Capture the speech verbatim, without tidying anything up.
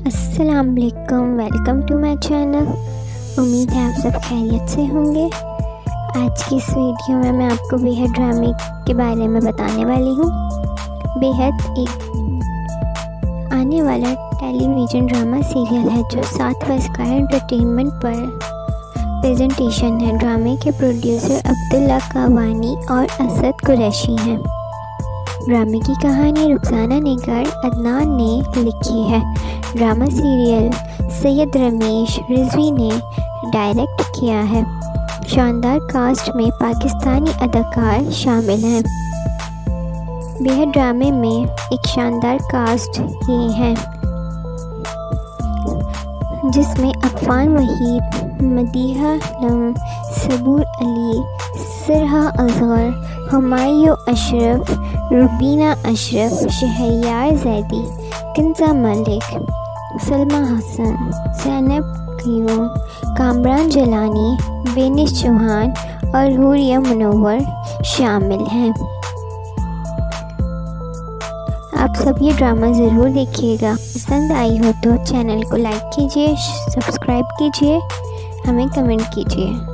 अस्सलाम वालेकुम, welcome to my channel. उम्मीद है आप सब खैरियत से होंगे। आज की इस वीडियो में मैं आपको बेहद ड्रामे के बारे में बताने वाली हूँ। बेहद एक आने वाला टेलीविज़न ड्रामा सीरियल है जो सातवां स्काई एंटरटेनमेंट पर प्रेजेंटेशन है। ड्रामे के प्रोड्यूसर अब्दुल्ला कावानी और असद कुरैशी हैं। ड्रामे की कहानी रुखसाना निगार अदनान ने लिखी है। ड्रामा सीरियल सैयद रमेश रिजवी ने डायरेक्ट किया है। शानदार कास्ट में पाकिस्तानी अदाकार शामिल हैं। बेहद ड्रामे में एक शानदार कास्ट ये है जिसमें अफान वहीद, मदीहा लम, सबूर अली, सरहा असगर, हुमायूं अशरफ, रुबीना अशरफ, शहरयार जैदी, किंजा मलिक, सलमा हसन, ज़ैनब क़यूम, कामरान जलानी, बेनिश चौहान और हुरिया मुनव्वर शामिल हैं। आप सब ये ड्रामा ज़रूर देखिएगा। पसंद आई हो तो चैनल को लाइक कीजिए, सब्सक्राइब कीजिए, हमें कमेंट कीजिए।